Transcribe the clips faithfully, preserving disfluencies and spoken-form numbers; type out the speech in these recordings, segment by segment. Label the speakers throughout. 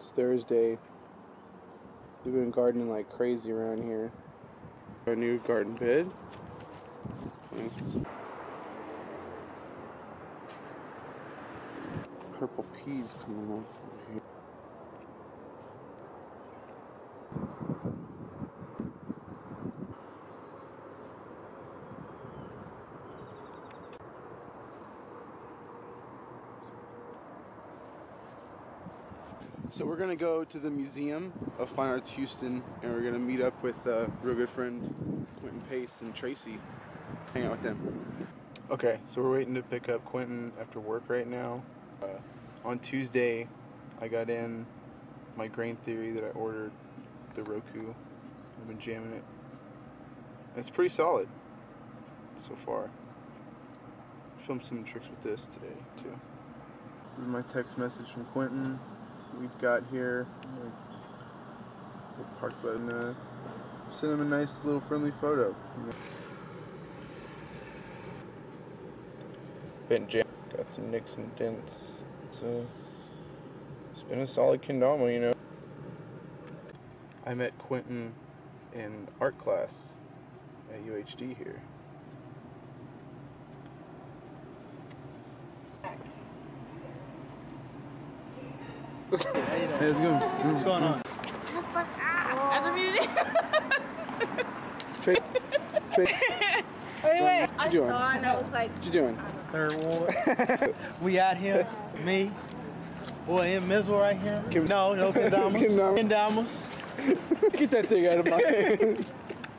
Speaker 1: It's Thursday. We've been gardening like crazy around here. Our new garden bed. Purple peas coming up over here. So we're gonna go to the Museum of Fine Arts Houston, and we're gonna meet up with a real good friend, Quentin Pace and Tracy. Hang out with them. Okay, so we're waiting to pick up Quentin after work right now. Uh, on Tuesday, I got in my grain theory that I ordered, the Roku. I've been jamming it. It's pretty solid so far. Filmed some tricks with this today too. This is my text message from Quentin. We've got here. We'll park button. Uh, send him a nice little friendly photo. Bent jam. Got some nicks and dents. It's a. It's been a solid kendama, you know. I met Quentin in art class at U H D here.
Speaker 2: Hey,
Speaker 1: let's go.
Speaker 2: What's going on?
Speaker 3: At the museum.
Speaker 1: Trey, Trey.
Speaker 3: Wait, wait. I
Speaker 1: doing?
Speaker 3: saw it and I was like,
Speaker 1: What you doing?
Speaker 2: Third ward. We out here. Me. Boy, in Mizzle right here.
Speaker 1: Kim,
Speaker 2: no, no Kendamas. Kendamas.
Speaker 1: Get that thing out of my hand.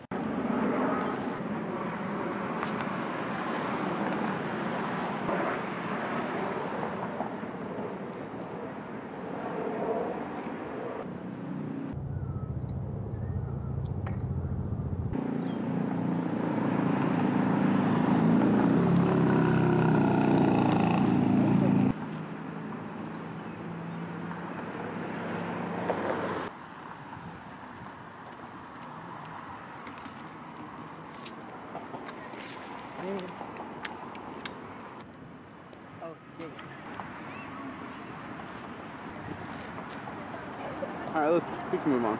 Speaker 1: Alright, let's we can move on.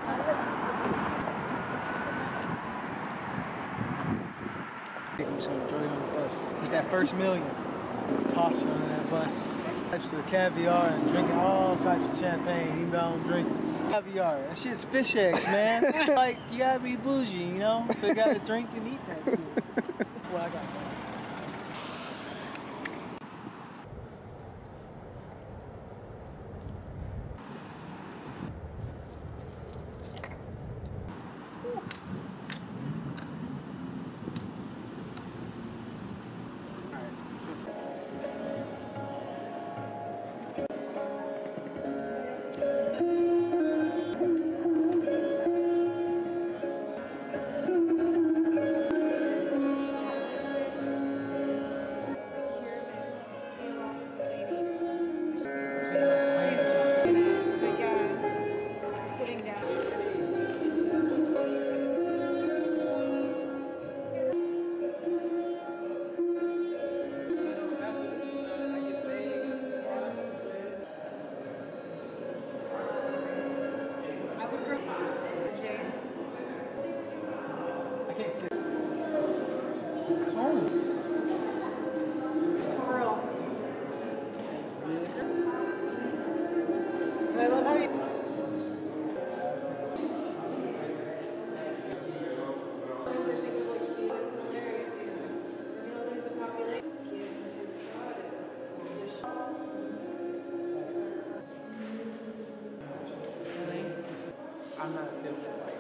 Speaker 2: We're just gonna enjoy on the bus. Get that first million. Toss you on that bus. Types of caviar and drinking all types of champagne. Even though I don't drink caviar. That shit's fish eggs, man. Like, you gotta be bougie, you know? So you gotta drink and eat that shit. That's what I got.
Speaker 3: I love how you.
Speaker 2: I'm not built for like.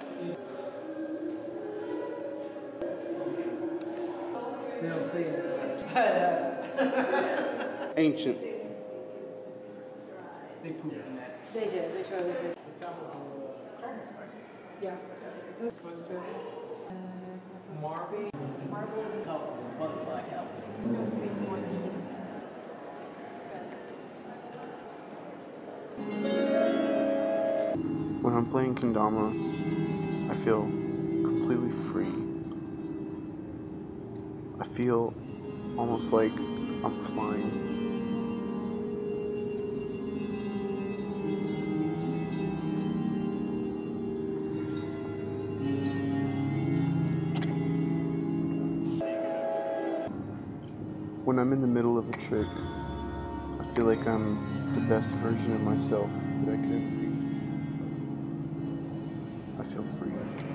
Speaker 2: They don't say it.
Speaker 1: Ancient.
Speaker 2: They poop in that.
Speaker 3: They did. They totally did.
Speaker 2: It's alcohol.
Speaker 3: Yeah.
Speaker 2: What's it? Marble.
Speaker 3: Marble is a
Speaker 2: Oh, butterfly cow.
Speaker 1: When I'm playing kendama, I feel completely free. I feel almost like I'm flying. When I'm in the middle of a trip, I feel like I'm the best version of myself that I could be. I feel free.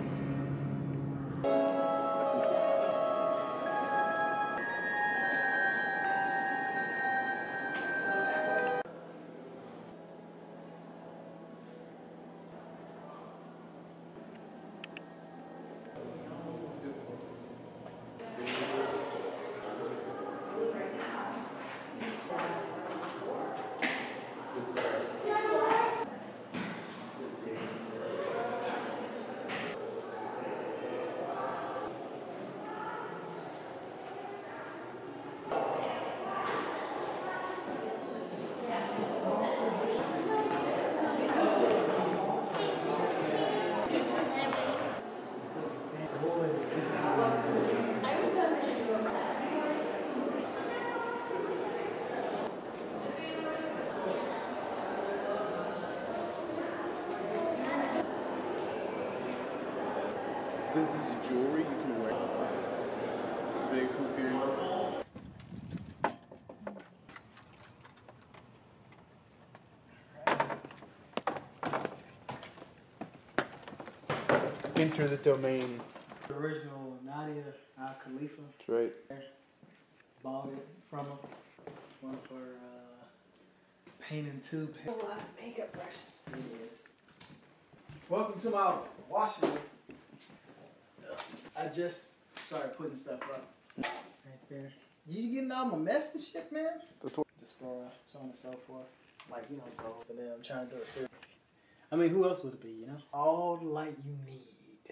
Speaker 1: This is jewelry you can wear. It's a big hoop earring. Enter the domain.
Speaker 2: The original Nadia Al Khalifa.
Speaker 1: That's right.
Speaker 2: Bought it from him. One for uh, painting two. A lot of makeup brushes. It is. Welcome to my washing. I just started putting stuff up. Right there. You getting all my mess and shit, man? Diaspora, so on and so forth. Like, you know, bro. But then I'm trying to do a series. I mean, who else would it be, you know? All the light you need.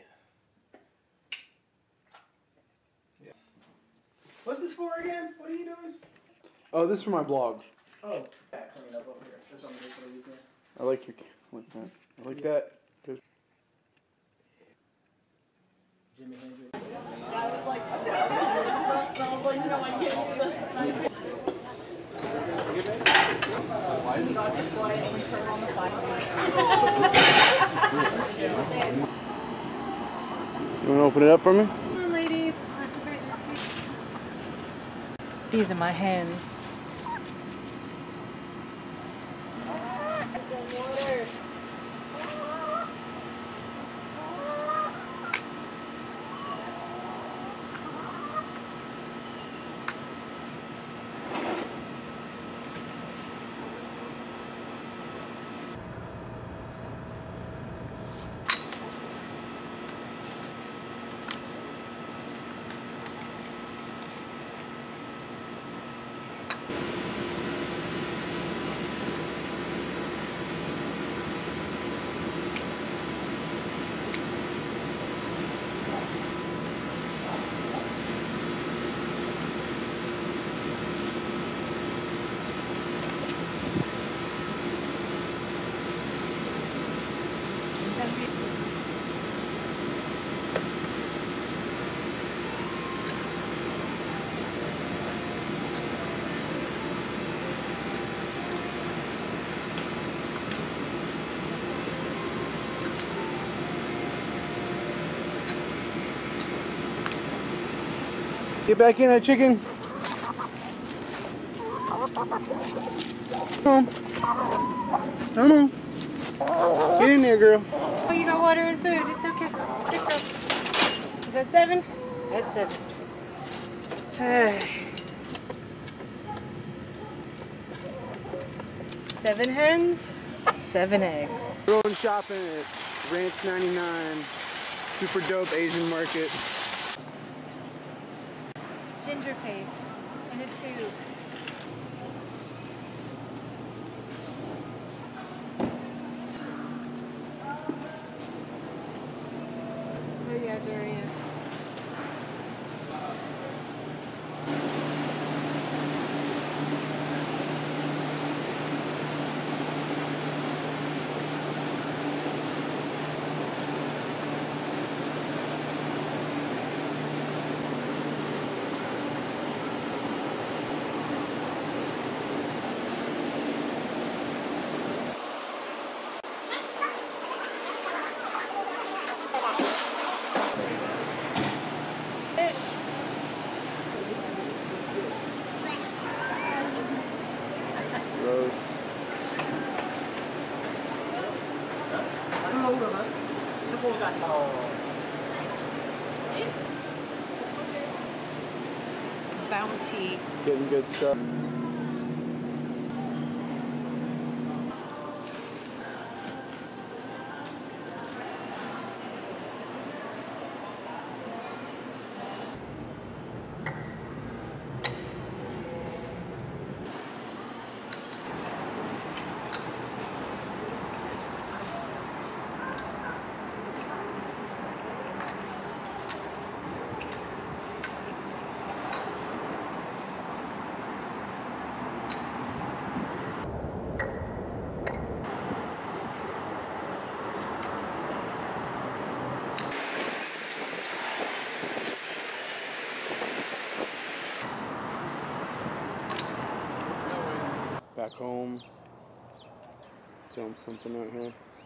Speaker 2: Yeah. What's this for again? What are you doing?
Speaker 1: Oh, this is for my blog.
Speaker 2: Oh, yeah, clean up over here. That's what I'm doing for the weekend.
Speaker 1: I like your like that. I like that. There's
Speaker 2: Jimi Hendrix.
Speaker 3: I was like, I was like, no, I can't do this.
Speaker 1: You want to open it up for me?
Speaker 3: Come on, ladies. These are my hands.
Speaker 1: Get back in there, chicken. Come on. Come on. Get in there, girl.
Speaker 3: Oh, you got water and food. It's okay. Good girl. Is that seven? That's seven. Seven hens, seven eggs.
Speaker 1: We're going shopping at Ranch ninety-nine. Super dope Asian market.
Speaker 3: Ginger paste in a tube. Oh yeah, Durian.
Speaker 2: không được hả? Nó vô dặn bò.
Speaker 3: Bounty.
Speaker 1: Getting good stuff. Back home, film something out here.